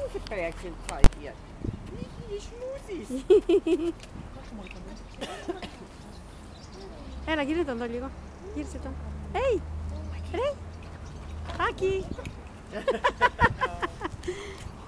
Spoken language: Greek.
Mäusebärchen zeigt ihr. Die Schmusis. Έλα, γύρε τον εδώ λίγο. Γύρισε τον. Hey! Ρε! Άκη!